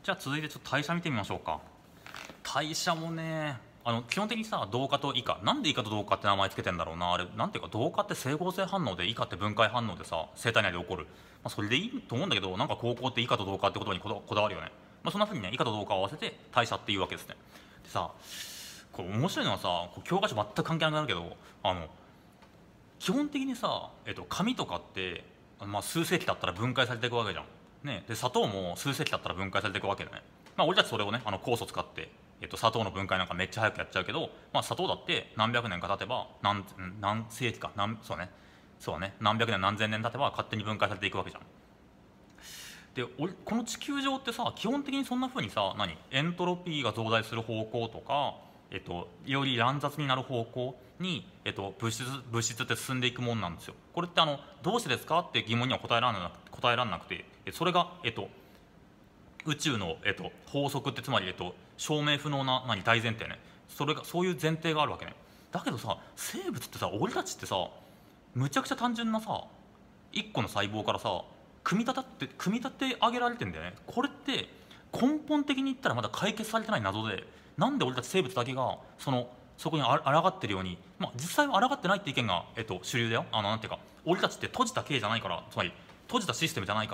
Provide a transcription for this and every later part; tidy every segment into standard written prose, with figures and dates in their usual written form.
じゃあ続いてちょっと代謝見てみましょうか。代謝もね、基本的にさ、同化と異化、なんで異化と同化って名前つけてんだろうな。あれなんていうか、同化って整合性反応で異化って分解反応でさ、生体内で起こる、それでいいと思うんだけど、なんか高校って異化と同化ってことにこだわるよね。そんなふうにね、異化と同化を合わせて代謝っていうわけですね。でさ、これ面白いのはさ、教科書全く関係なくなるけど、基本的にさ、紙とかって、数世紀経ったら分解されていくわけじゃん。ね、で砂糖も数世紀経ったら分解されていくわけだね。俺たちそれをね、酵素使って、砂糖の分解なんかめっちゃ早くやっちゃうけど、砂糖だって何百年か経てば何世紀かそうね何百年何千年経てば勝手に分解されていくわけじゃん。でこの地球上ってさ、基本的にそんな風にさ、エントロピーが増大する方向とか、より乱雑になる方向に、物質って進んでいくもんなんですよ。これってどうしてですかって疑問には答えられなくて、それが、宇宙の、法則って、つまり、証明不能な大前提ね。そういう前提があるわけね。だけどさ、生物ってさ、俺たちってさ、むちゃくちゃ単純なさ、一個の細胞からさ、組み立て上げられてんだよね。これって根本的に言ったらまだ解決されてない謎で、なんで俺たち生物だけがそこに抗ってるように、実際は抗ってないって意見が、主流だよ。なんていうか、俺たちって閉じた系じゃないから、つまり閉じたシステムじゃないから、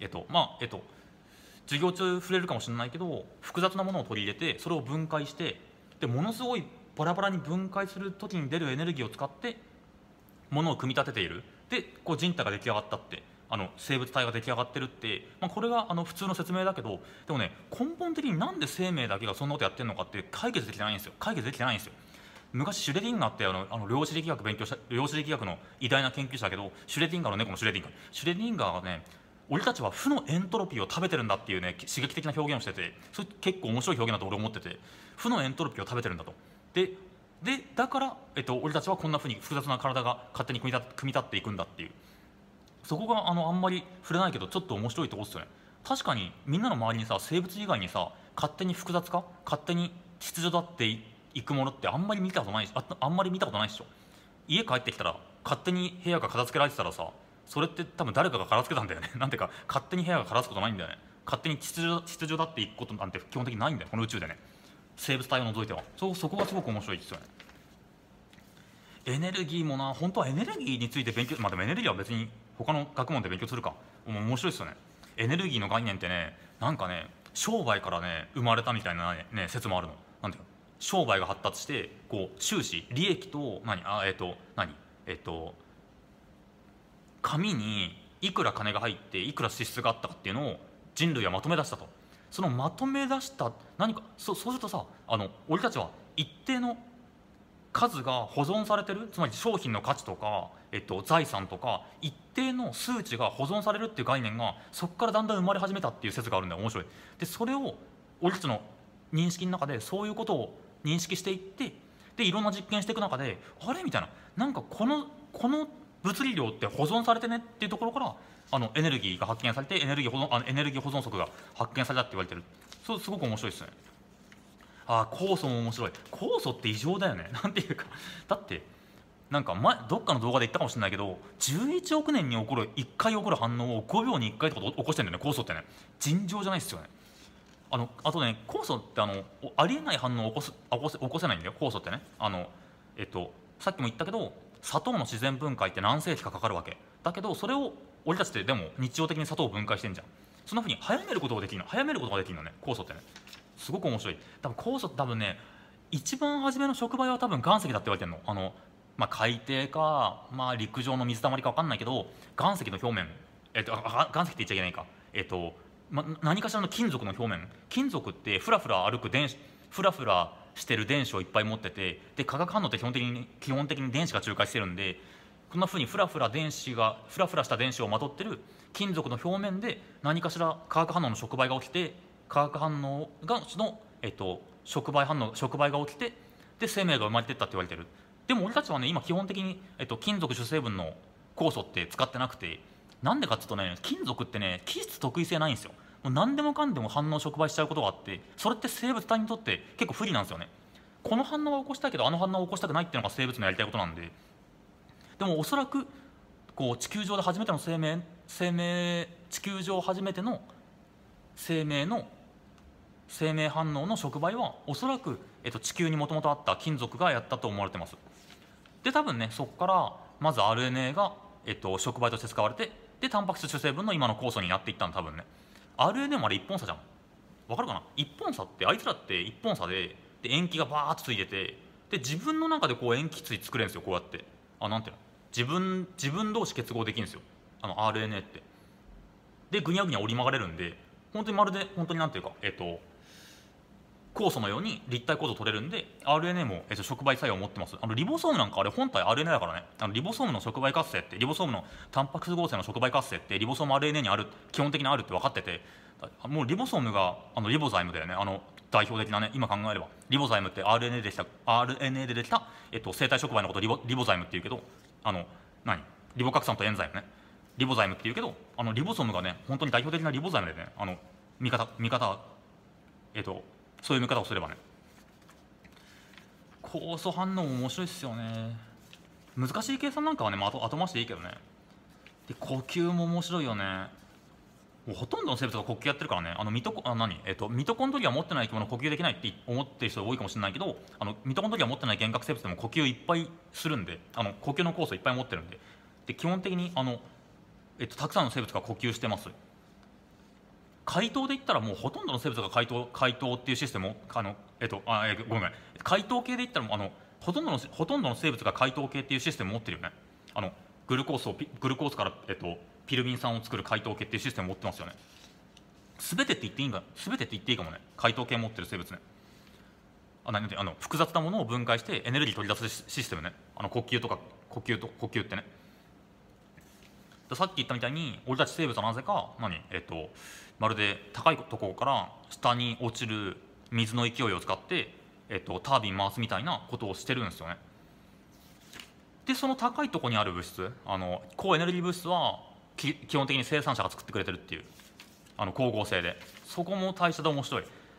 授業中触れるかもしれないけど、複雑なものを取り入れてそれを分解して、でものすごいバラバラに分解する時に出るエネルギーを使ってものを組み立てている。で人体が出来上がったって、生物体が出来上がってるって、これが普通の説明だけど、でもね、根本的になんで生命だけがそんなことやってるのかって解決できてないんですよ。昔シュレディンガーって量子力学の偉大な研究者だけど、シュレディンガーの猫のシュレディンガーがね、俺たちは負のエントロピーを食べてるんだっていうね、刺激的な表現をしてて、それ結構面白い表現だと俺思ってて、負のエントロピーを食べてるんだと。でだから、俺たちはこんなふうに複雑な体が勝手に組み立っていくんだっていう、そこがあんまり触れないけどちょっと面白いところですよね。確かにみんなの周りにさ、生物以外にさ、勝手に複雑化、勝手に秩序だっていくものってあんまり見たことないでしょ。家帰ってきたら勝手に部屋が片付けられてたらさ、それって多分誰かが片付けたんだよね。なんていうか、勝手に部屋が片付くことないんだよね。勝手に秩序だっていくことなんて基本的にないんだよ、この宇宙でね。生物体を除いては。そこがすごく面白いですよね。エネルギーもな、本当はエネルギーについて勉強、でもエネルギーは別に他の学問で勉強するか。面白いですよね。エネルギーの概念ってね、なんかね、商売からね生まれたみたいなね、説もあるの。なんていうの、商売が発達して収支利益と紙にいくら金が入っていくら支出があったかっていうのを人類はまとめ出したと。そのまとめ出した何か、そうするとさ、俺たちは一定の数が保存されてる、つまり商品の価値とか、財産とか一定の数値が保存されるっていう概念がそこからだんだん生まれ始めたっていう説があるんだよ。面白い。でそれを俺たちの認識の中でそういうことを認識していって、でいろんな実験していく中で、あれみたいな、なんかこの物理量って保存されてねっていうところから、エネルギーが発見されて、エネルギー保存則が発見されたって言われてる。そう、すごく面白いですね。酵素も面白い。酵素って異常だよね。なんていうか、だってなんかどっかの動画で言ったかもしれないけど、11億年に1回起こる反応を5秒に1回とか起こしてるんだよね、酵素ってね。尋常じゃないですよね。あとね、酵素ってありえない反応を起こせないんだよ、酵素ってね。さっきも言ったけど、砂糖の自然分解って何世紀かかかるわけだけど、それを俺たちってでも日常的に砂糖を分解してんじゃん。そんなふうに早めることができるのね、酵素ってね。すごく面白い。酵素って多分ね、一番初めの触媒は多分岩石だって言われてるの。海底か、陸上の水たまりか分かんないけど、岩石の表面、岩石って言っちゃいけないか、何かしらの金属の表面、金属ってフラフラしてる電子をいっぱい持ってて、で化学反応って基本的に電子が仲介してるんで、こんなふうにフラフラした電子をまとってる金属の表面で何かしら化学反応の触媒が起きて、化学反応が触媒が起きて、で生命が生まれてったって言われてる。でも俺たちはね、今基本的に、金属主成分の酵素って使ってなくて、なんでかっていうとね、金属ってね、基質特異性ないんですよ。もう何でもかんでも反応触媒しちゃうことがあって、それって生物体にとって結構不利なんですよね。この反応は起こしたいけど反応を起こしたくないっていうのが生物のやりたいことなんで。でもおそらく地球上初めての生命の生命反応の触媒はおそらく、地球にもともとあった金属がやったと思われてます。で多分ねそこからまず RNA が、触媒として使われて、でタンパク質主成分の今の酵素になっていったんだ多分ね。 RNA もあれ一本差じゃん。わかるかな。一本差ってあいつらって一本差で塩基がバーッとついてて、で自分の中でこう塩基対作れるんですよ。こうやってなんていうの、自分同士結合できるんですよ、RNA って。でぐにゃぐにゃ折り曲がれるんで、本当にまるで本当になんていうか酵素のように立体構造取れるんで、 RNA も、触媒作用を持ってます。リボソームなんかあれ本体 RNA だからね。リボソームの触媒活性って、リボソームのタンパク質合成の触媒活性ってリボソーム RNA にある、基本的にあるって分かってて、もうリボソームがリボザイムだよね。代表的なね、今考えればリボザイムって RNA でできた、生体触媒のことをリボザイムっていうけど、リボ核酸とエンザイムね、リボザイムっていうけど、リボソームがね本当に代表的なリボザイムでね、見方そういう見方をすればね。酵素反応も面白いっすよね。難しい計算なんかはね、後回しでいいけどね。で呼吸も面白いよね。もうほとんどの生物が呼吸やってるからね。ミトコンドリア持ってない生き物呼吸できないって思ってる人多いかもしれないけど、ミトコンドリア持ってない原核生物でも呼吸いっぱいするんで、呼吸の酵素いっぱい持ってるんで、基本的にたくさんの生物が呼吸してます。解凍で言ったらもうほとんどの生物が解凍っていうシステムをごめん、解凍系で言ったらほとんどの生物が解凍系っていうシステムを持ってるよね。グルコースから、ピルミン酸を作る解凍系っていうシステムを持ってますよね。全てって言っていいかもね。解凍系持ってる生物ね。複雑なものを分解してエネルギー取り出すシステムね。呼吸ってね。さっき言ったみたいに俺たち生物はなぜかまるで高いところから下に落ちる水の勢いを使って、タービン回すみたいなことをしてるんですよね。でその高いところにある物質、高エネルギー物質は基本的に生産者が作ってくれてるっていう光合成で、そこも大したで面白い。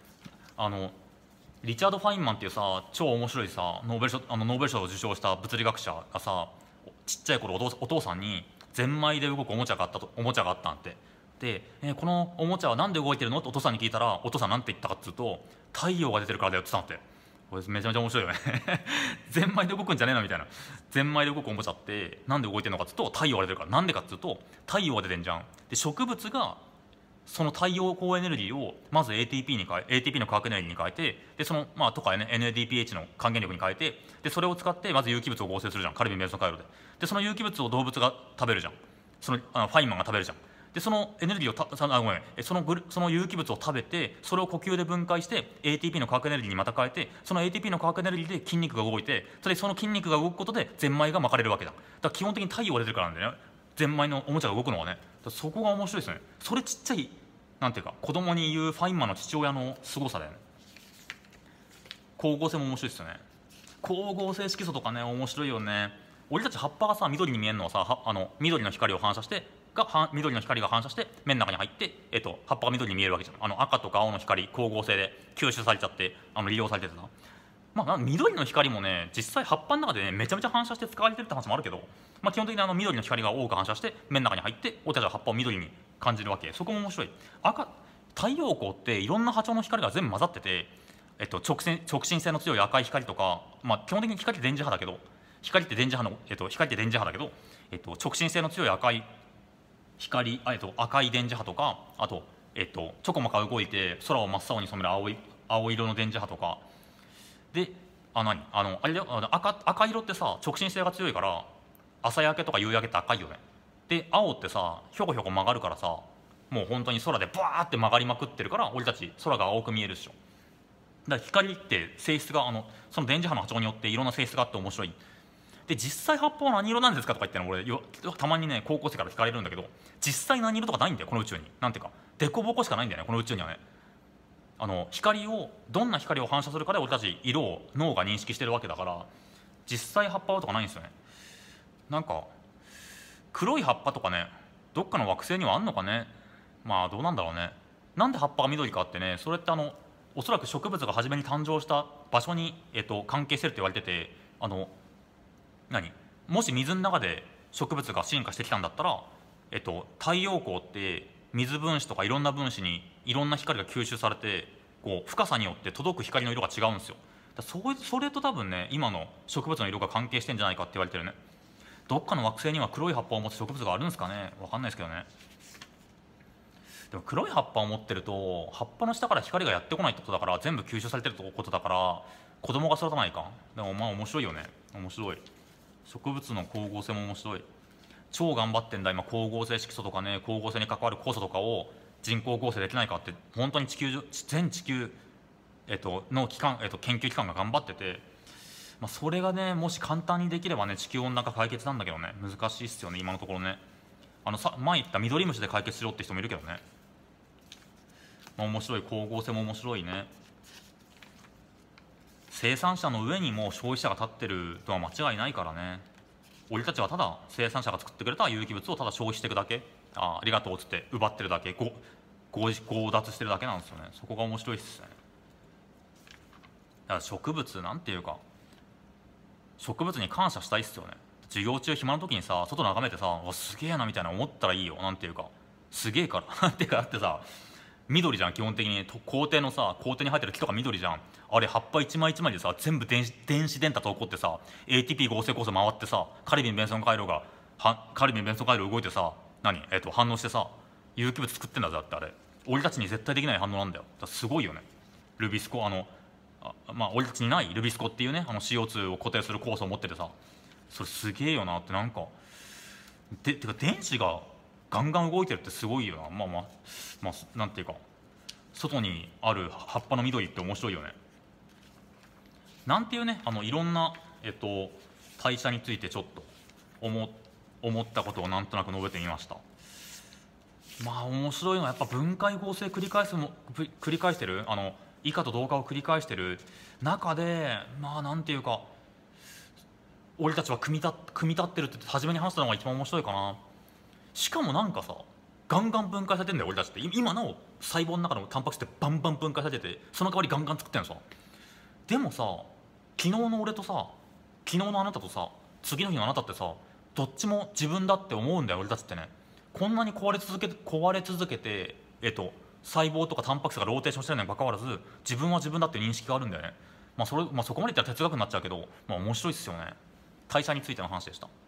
リチャード・ファインマンっていうさ超面白いさノーベル賞を受賞した物理学者がさ、ちっちゃい頃お父さんにゼンマイで動くおもちゃがあったんて。で、このおもちゃはなんで動いてるのってお父さんに聞いたら、お父さんなんて言ったかっつうと、太陽が出てるからだよって言ってたんって。これめちゃめちゃ面白いよねゼンマイで動くんじゃねえのみたいな。ゼンマイで動くおもちゃってなんで動いてるのかっつうと、太陽が出てるから。なんでかっつうと太陽が出てんじゃん。で植物がその太陽光エネルギーをまず ATP の化学エネルギーに変えて、でそのとかね NADPH の還元力に変えて、でそれを使ってまず有機物を合成するじゃん。カルビンベンゾイル回路でその有機物を動物が食べるじゃん。ファインマンが食べるじゃん。でそのエネルギーをその有機物を食べて、それを呼吸で分解して ATP の化学エネルギーにまた変えて、その ATP の化学エネルギーで筋肉が動いて、その筋肉が動くことでゼンマイが巻かれるわけだ。だから基本的に太陽が出てるからなんだよね、ゼンマイのおもちゃが動くのはね。そこが面白いですね。それちっちゃいなんていうか子供に言うファインマンの父親の凄さだよね。光合成も面白いですよね。光合成色素とかね面白いよね。俺たち葉っぱがさ緑に見えるのはさ、緑の光が反射して目の中に入って、葉っぱが緑に見えるわけじゃん。赤とか青の光光合成で吸収されちゃって利用されててさ、緑の光もね実際葉っぱの中でねめちゃめちゃ反射して使われてるって話もあるけど、基本的に緑の光が多く反射して目の中に入って、俺たちは葉っぱを緑に感じるわけ。そこも面白い。太陽光っていろんな波長の光が全部混ざってて、直進性の強い赤い光とか、基本的に光って電磁波だけど、直進性の強い赤い電磁波とか、あと、ちょこまか動いて空を真っ青に染める青色の電磁波とかで、赤色ってさ直進性が強いから朝焼けとか夕焼けって赤いよね。で青ってさひょこひょこ曲がるからさ、もう本当に空でバーって曲がりまくってるから俺たち空が青く見えるでしょ。だから光って性質がその電磁波の波長によっていろんな性質があって面白い。で実際葉っぱは何色なんですかとか言って俺たまにね高校生から聞かれるんだけど、実際何色とかないんだよこの宇宙に。なんていうか凸凹しかないんだよねこの宇宙にはね。どんな光を反射するかで俺たち色を脳が認識してるわけだから、実際葉っぱはとかないんですよね。なんか黒い葉っぱとかねどっかの惑星にはあんのかね。どうなんだろうね。なんで葉っぱが緑かってね、それっておそらく植物が初めに誕生した場所に、関係してるって言われてて、もし水の中で植物が進化してきたんだったら、太陽光って水分子とかいろんな分子にいろんな光が吸収されてこう深さによって届く光の色が違うんですよ。それと多分ね今の植物の色が関係してんじゃないかって言われてるね。どっかの惑星には黒い葉っぱを持つ植物があるんですかね、分かんないですけどね。でも黒い葉っぱを持ってると葉っぱの下から光がやってこないってことだから、全部吸収されてるってことだから子供が育たないか。でもまあ面白いよね。面白い。植物の光合成も面白い。超頑張ってんだ今、光合成色素とかね、光合成に関わる酵素とかを人工合成できないかって本当に全地球、の機関、研究機関が頑張ってて、まあ、それがねもし簡単にできればね地球温暖化解決なんだけどね、難しいっすよね今のところね。前言ったミドリムシで解決しろって人もいるけどね。まあ、面白い。光合成も面白いね。生産者の上にも消費者が立ってるとは間違いないからね。俺たちはただ生産者が作ってくれた有機物をただ消費していくだけ、ありがとうっつって奪ってるだけ、強奪してるだけなんですよね。そこが面白いっすね。だから植物なんていうか、植物に感謝したいっすよね。授業中暇な時にさ外眺めてさ、わすげえなみたいな思ったらいいよ。なんていうかすげえからなんていうか、だってさ緑じゃん基本的に。校庭に生えてる木とか緑じゃん。あれ葉っぱ一枚一枚でさ全部電子電波起こってさ ATP 合成酵素回ってさ、カルビン弁回路動いてさ反応してさ有機物作ってんだぜ。だってあれ俺たちに絶対できない反応なんだよ。だからすごいよね。ルビスコまあ俺たちにないルビスコっていうねCO2 を固定する酵素を持っててさ、それすげえよなって。なんかてか電子がガンガン動いてるってすごいよな。まあなんていうか外にある葉っぱの緑って面白いよね。なんていうねいろんな代謝についてちょっと思ったことをなんとなく述べてみました。まあ面白いのはやっぱ分解合成繰り返してる以下と同化を繰り返してる中で、まあなんていうか俺たちは組み立ってるって初めに話したのが一番面白いかな。しかもなんかさガンガン分解されてんだよ俺たちって。今の細胞の中のタンパク質ってバンバン分解されてて、その代わりガンガン作ってんのさ。でもさ昨日の俺とさ昨日のあなたとさ次の日のあなたってさ、どっちも自分だって思うんだよ俺たちってね。こんなに壊れ続けて細胞とかタンパク質がローテーションしてるのにかかわらず自分は自分だって認識があるんだよね。そこまでいったら哲学になっちゃうけど、面白いっすよね。代謝についての話でした。